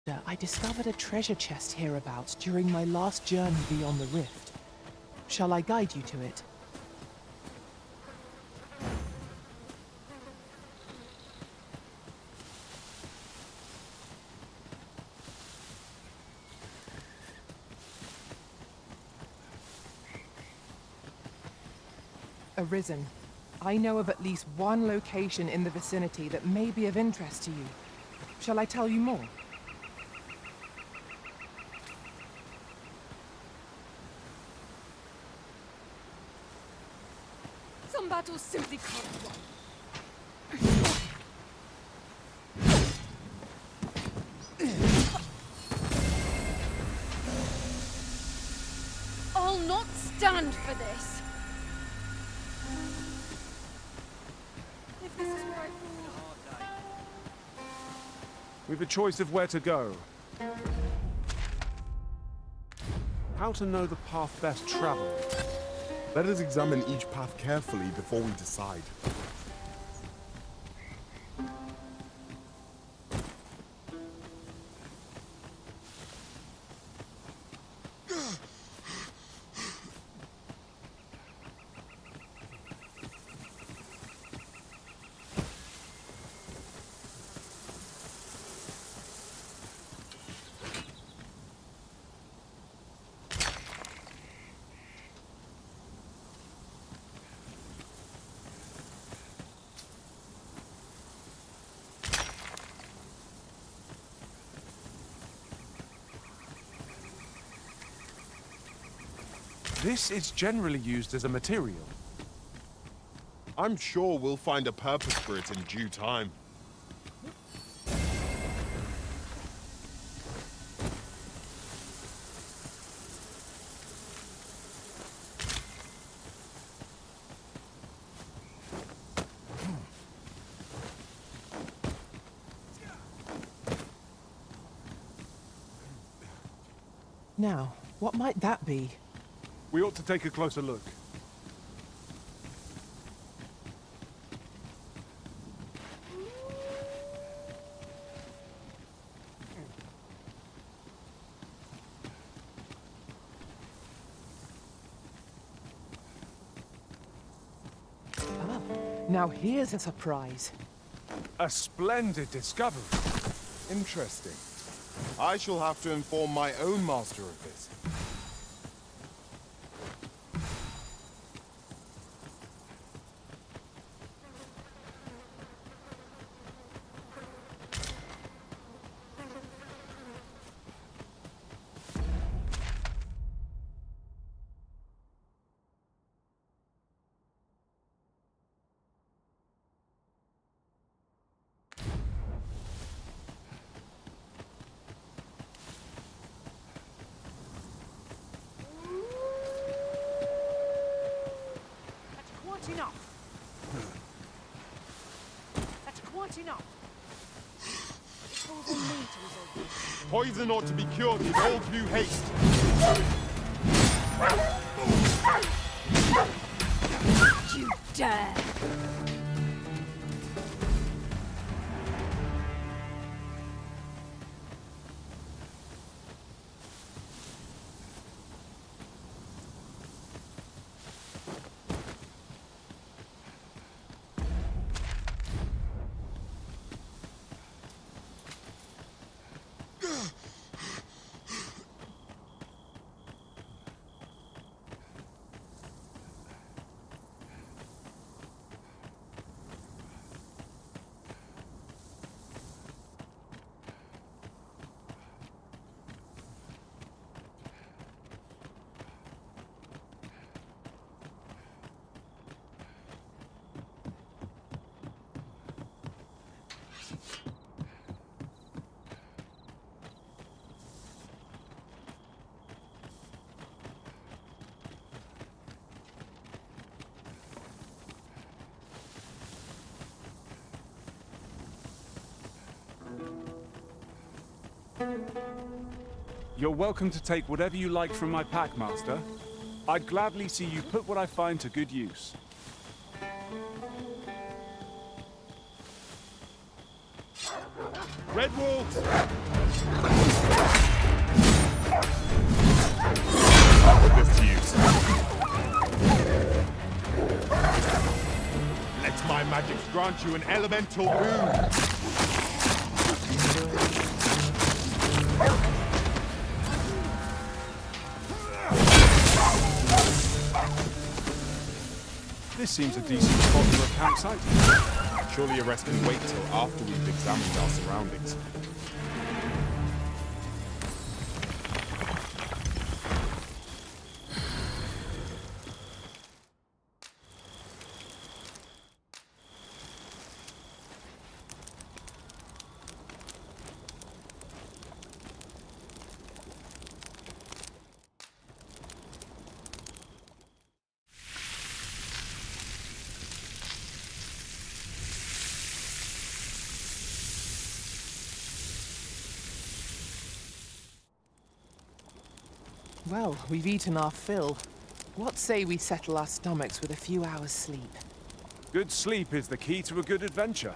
I discovered a treasure chest hereabouts during my last journey beyond the rift. Shall I guide you to it? Arisen. I know of at least one location in the vicinity that may be of interest to you. Shall I tell you more? Some battles simply can't run. I'll not stand for this. If this is where I fall. We've a choice of where to go. How to know the path best traveled. Let us examine each path carefully before we decide. This is generally used as a material. I'm sure we'll find a purpose for it in due time. Now, what might that be? We ought to take a closer look. Ah, now here's a surprise. A splendid discovery. Interesting. I shall have to inform my own master of this. Enough. That's quite enough. It falls on me to resolve this. Poison ought to be cured with all due haste. You dare! You're welcome to take whatever you like from my pack, Master. I'd gladly see you put what I find to good use. Red wall! I'll put this to use. Let my magics grant you an elemental boon. This seems a decent spot for a campsite. Surely a rest can wait till after we've examined our surroundings. Well, we've eaten our fill. What say we settle our stomachs with a few hours' sleep? Good sleep is the key to a good adventure.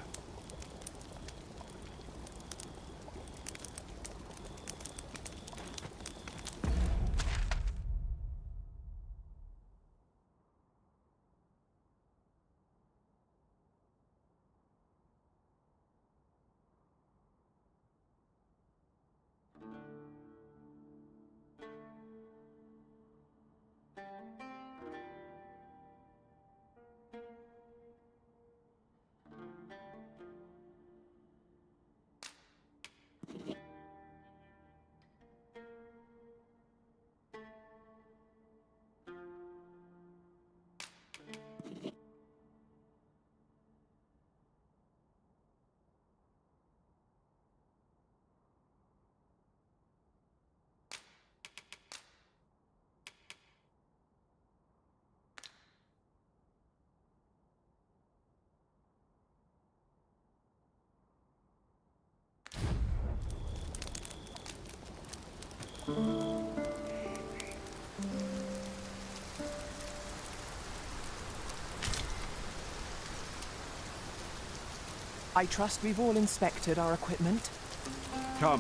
I trust we've all inspected our equipment. Come.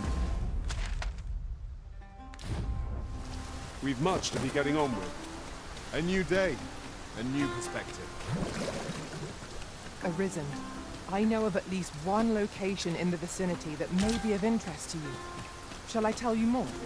We've much to be getting on with. A new day, a new perspective. Arisen, I know of at least one location in the vicinity that may be of interest to you. Shall I tell you more?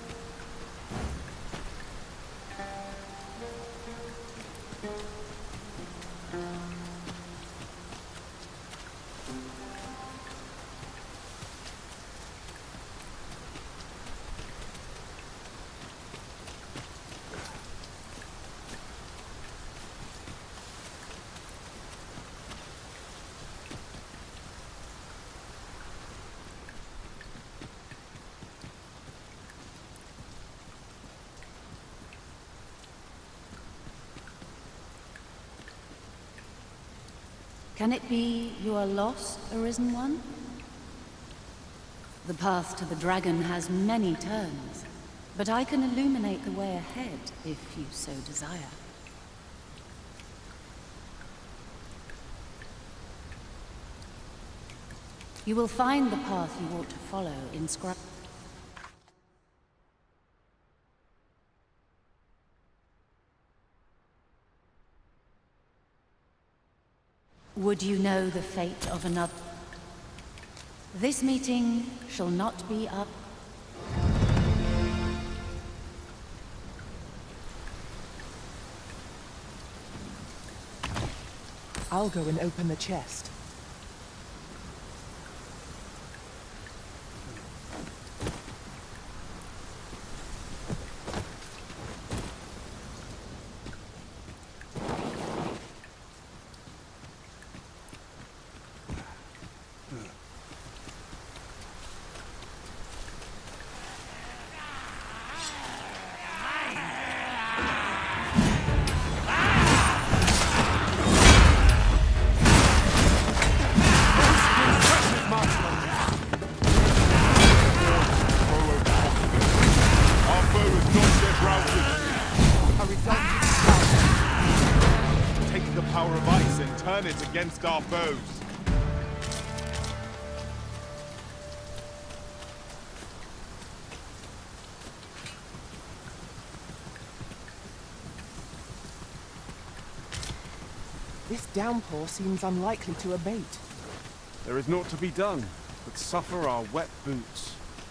Can it be you are lost, Arisen One? The path to the dragon has many turns, but I can illuminate the way ahead if you so desire. You will find the path you ought to follow inscribed. Would you know the fate of another? This meeting shall not be up. I'll go and open the chest. Turn it against our foes. This downpour seems unlikely to abate. There is naught to be done but suffer our wet boots.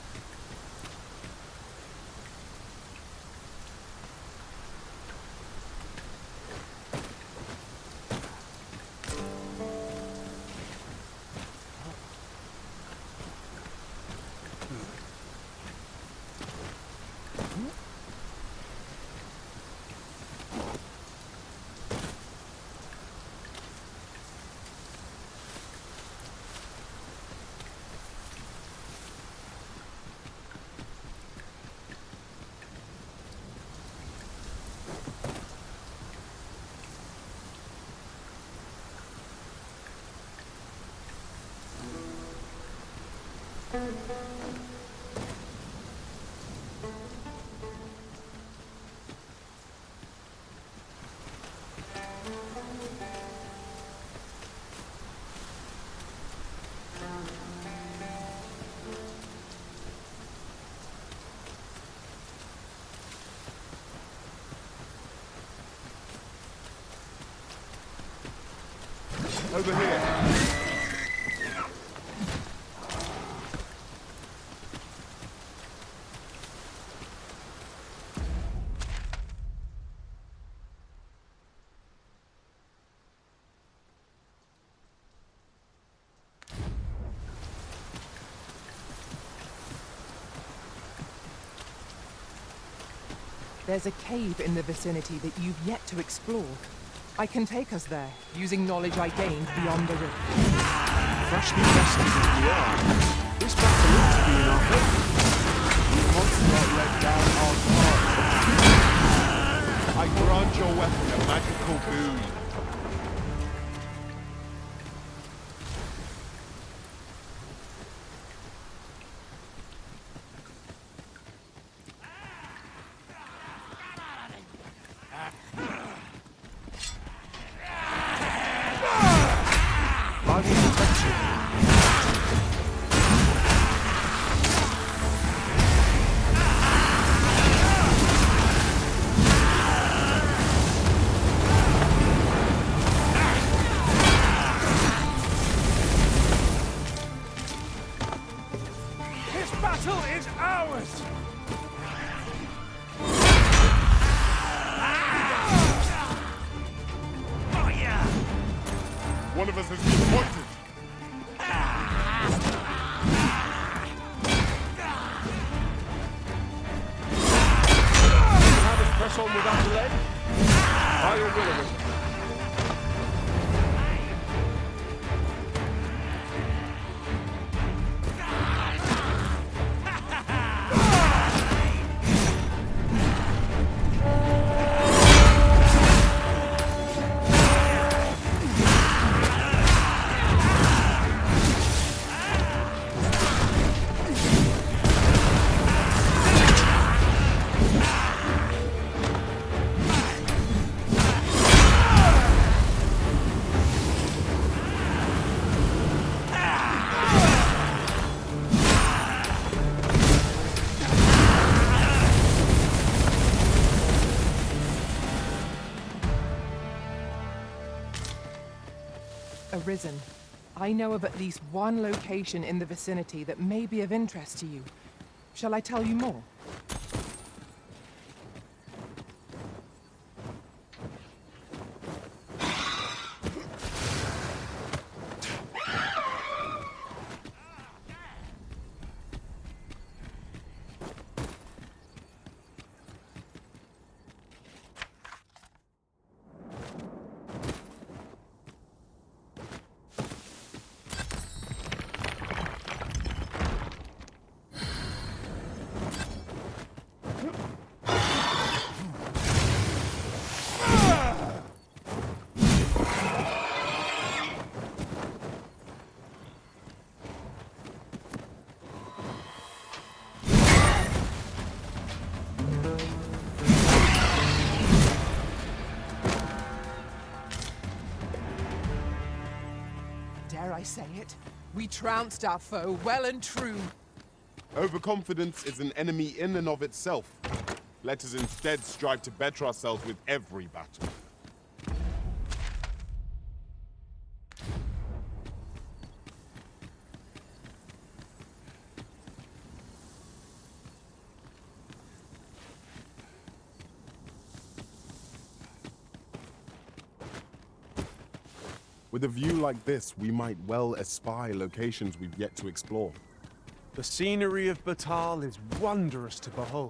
Over here. There's a cave in the vicinity that you've yet to explore. I can take us there, using knowledge I gained beyond the rift. Freshly rested as we are, this battle ought to be in our favor. We must not let down our guard. I grant your weapon a magical boon. I will protect you. This battle is ours! One of us has been pointed. Have us press on without delay? By your will, Arisen. Arisen, I know of at least one location in the vicinity that may be of interest to you. Shall I tell you more? Dare I say it? We trounced our foe well and true. Overconfidence is an enemy in and of itself. Let us instead strive to better ourselves with every battle. With a view like this, we might well espy locations we've yet to explore. The scenery of Batal is wondrous to behold.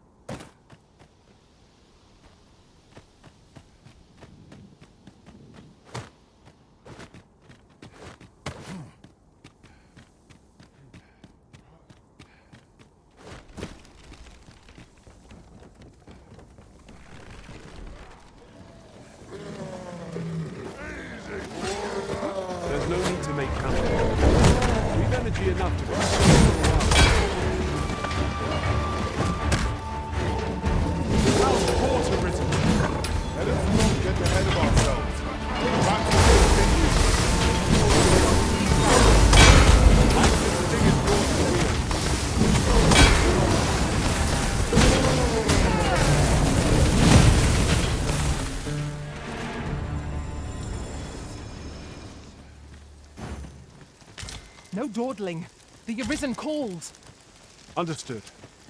There's no need to make camp. We've energy enough to go. Well, port Arisen. Let us not get ahead of ourselves. Perhaps we will continue. Life is the biggest port in the No dawdling. The Arisen calls. Understood.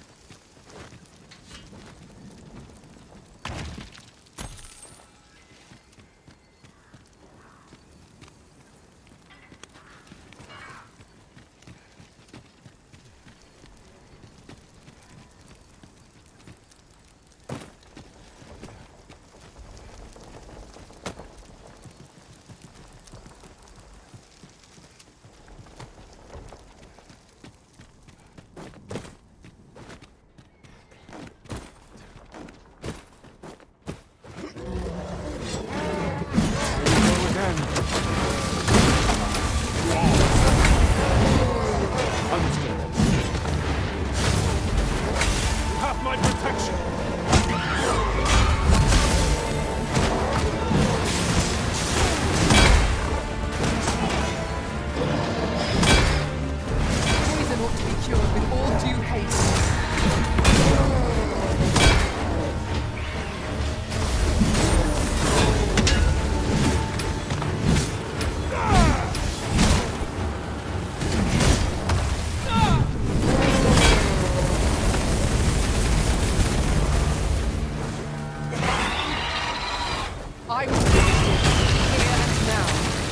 I will finish it here and now.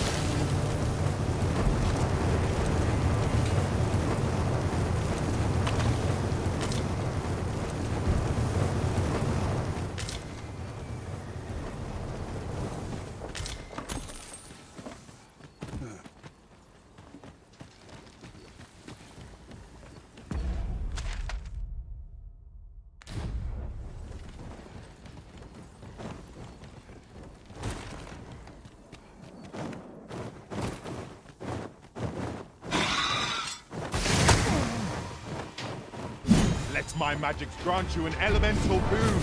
Let my magic grant you an elemental boon.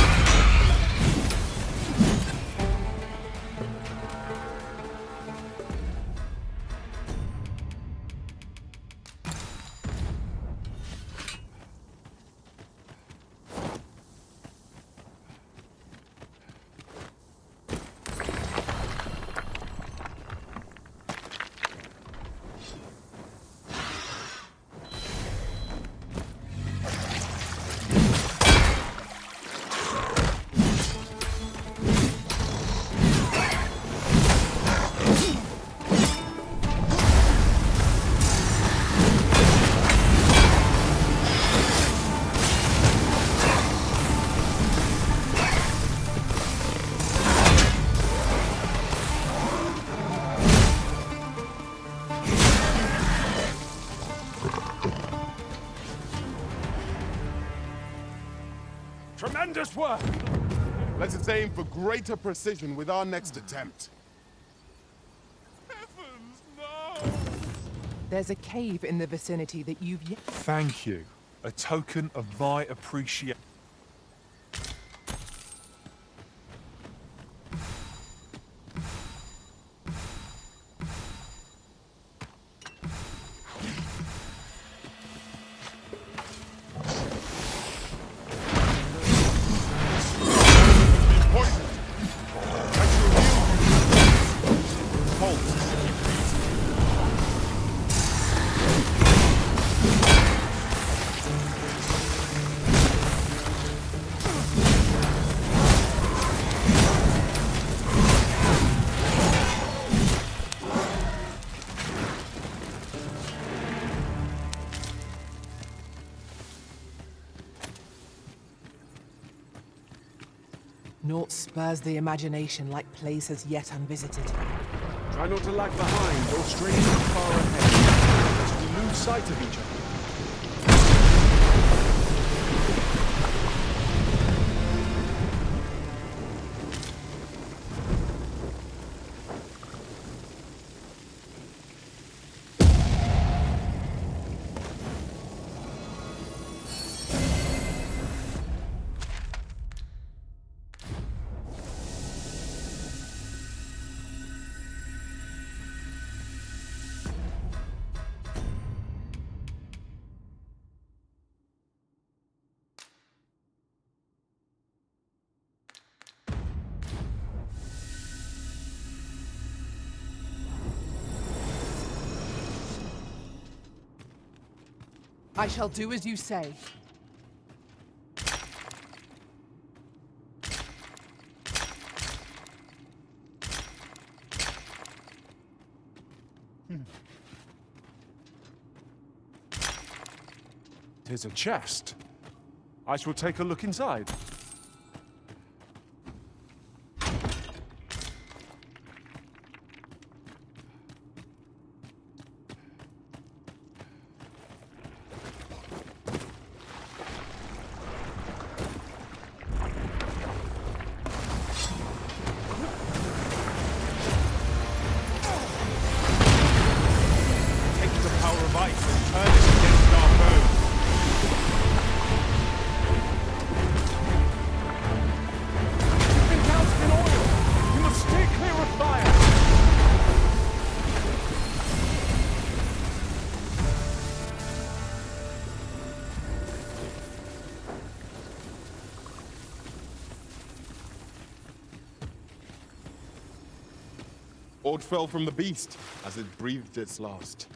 Tremendous work! Let us aim for greater precision with our next attempt. Heavens, no! There's a cave in the vicinity that you've yet... Thank you. A token of my appreciation. Naught spurs the imagination like places yet unvisited. Try not to lag behind or stray too far ahead, lest we lose sight of each other. I shall do as you say. Tis a chest. I shall take a look inside. Ord fell from the beast as it breathed its last.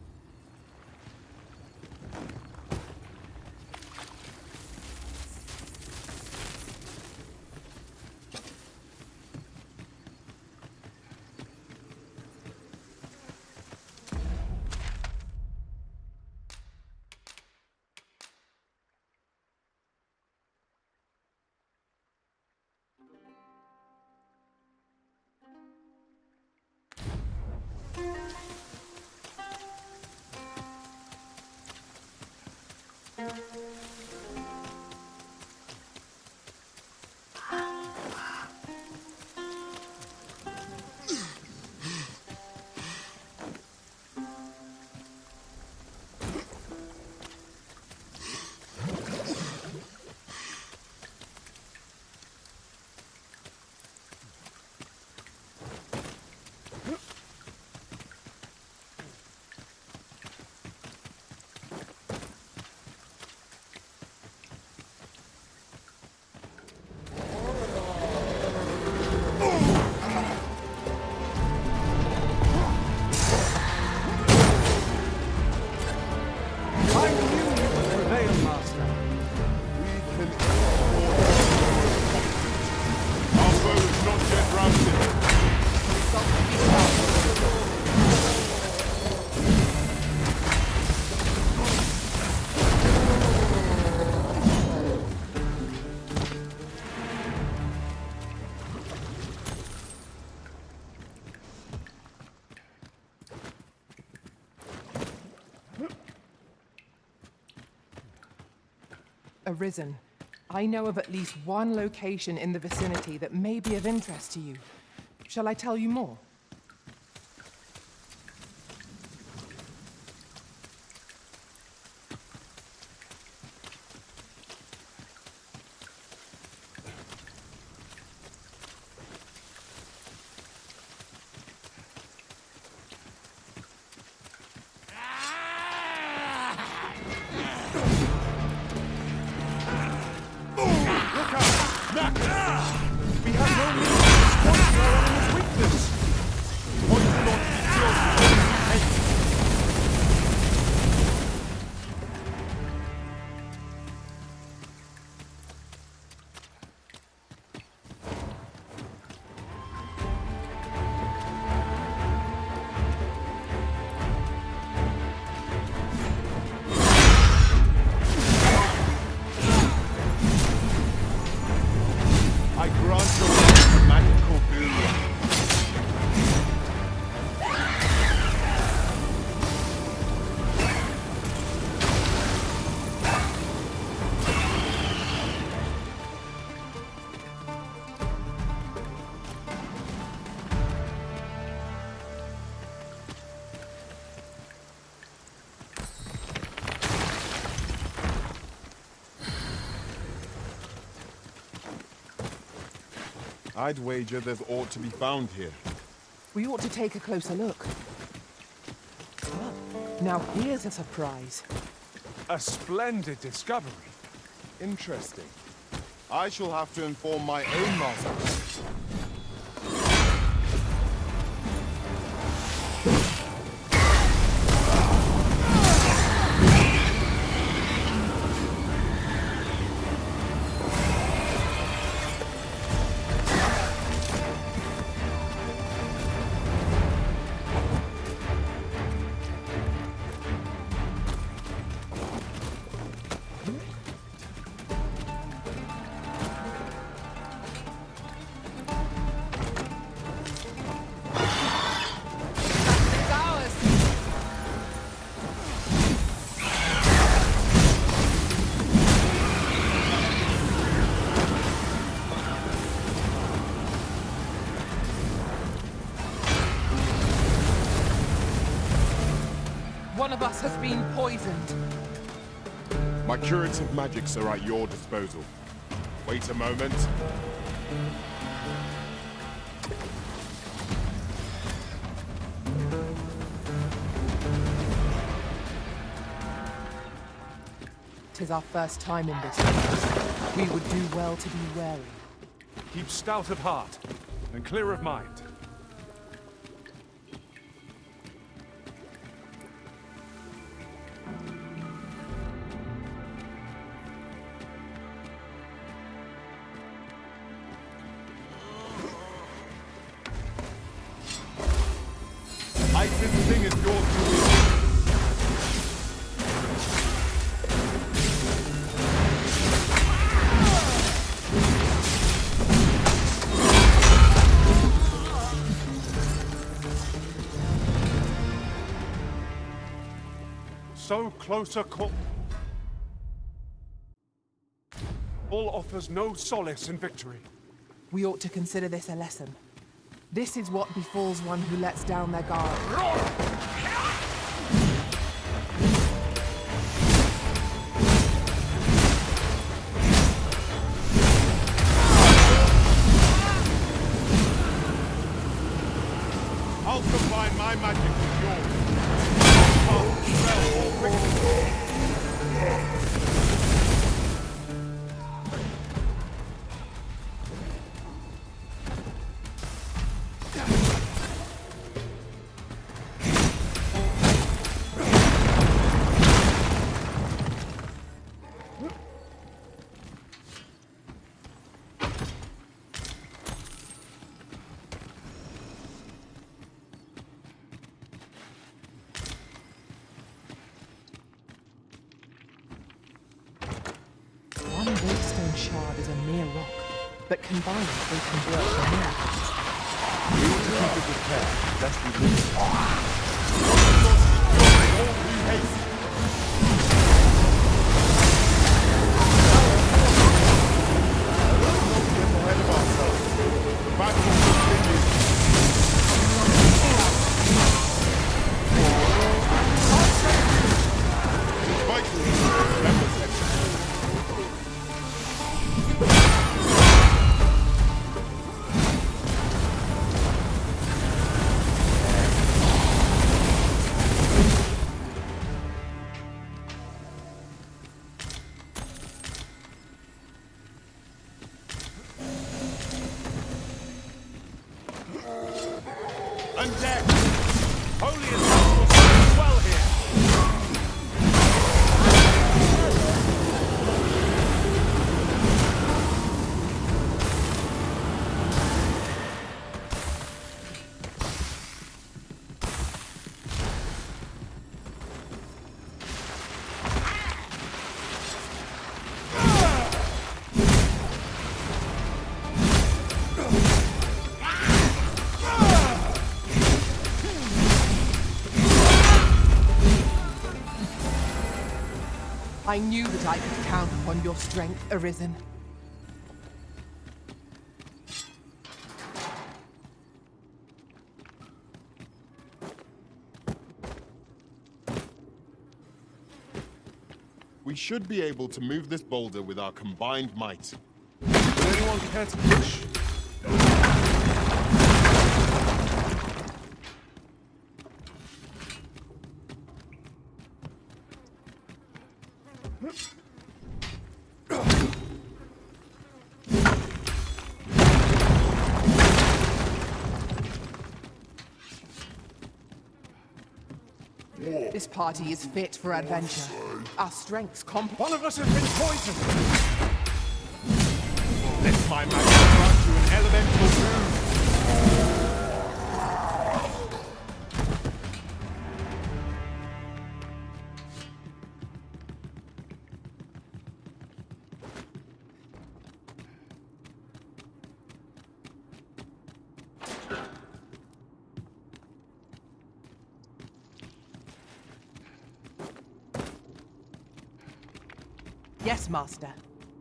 Arisen. I know of at least one location in the vicinity that may be of interest to you. Shall I tell you more? We have no means of exploiting our enemy's weakness. I'd wager there's ought to be found here. We ought to take a closer look. Well, now here's a surprise. A splendid discovery. Interesting. I shall have to inform my own master. One of us has been poisoned. My curative magics are at your disposal. Wait a moment. Tis our first time in this place. We would do well to be wary. Keep stout of heart and clear of mind. This thing is yours to wield. So close a call. All offers no solace in victory. We ought to consider this a lesson. This is what befalls one who lets down their guard. I'll combine my magic with yours. One waystone shard is a mere rock, but combined they can work for miracles. We ought to keep it with care, lest we lose it. All we haste. Let's not get ahead of ourselves. The battle continues. It's vital. Let us execute. Undead! Holy and powerful spirits dwell here! I knew that I could count upon your strength, Arisen. We should be able to move this boulder with our combined might. Would anyone care to push? This party is fit for adventure. Our strengths One of us has been poisoned! Let my magic grant you an elemental boon. Yes, Master.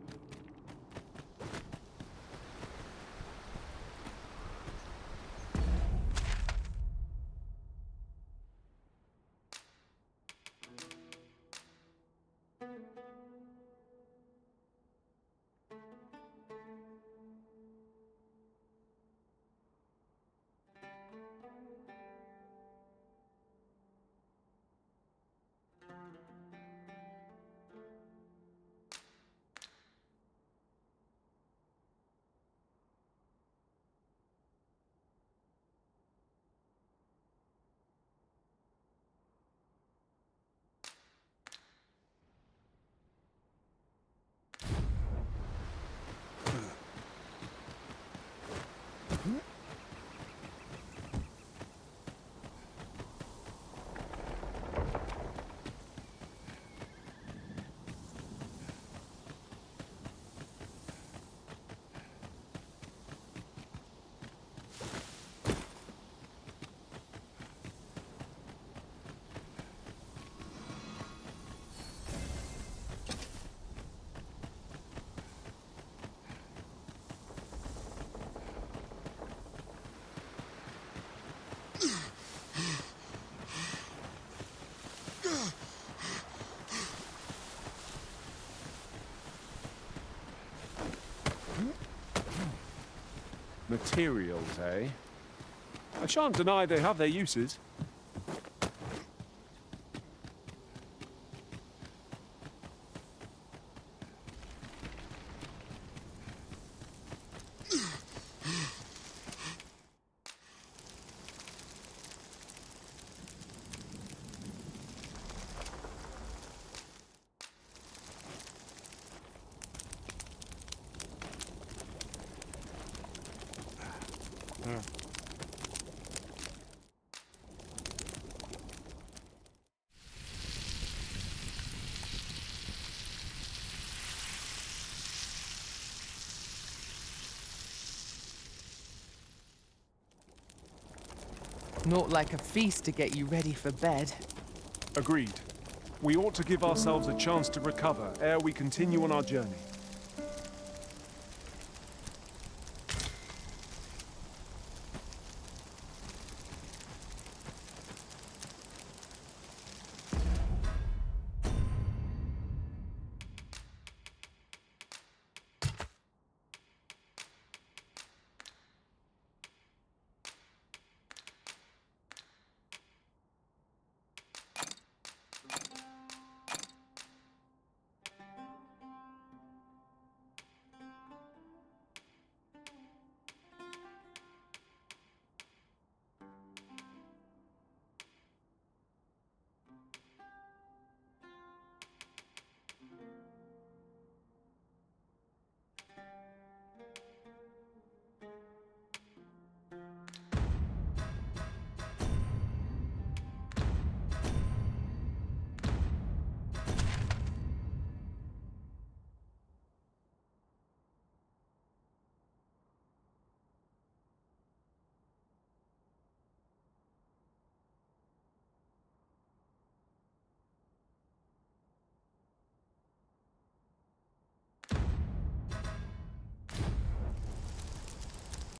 Materials, eh? I shan't deny they have their uses. Not like a feast to get you ready for bed. Agreed. We ought to give ourselves a chance to recover ere we continue on our journey.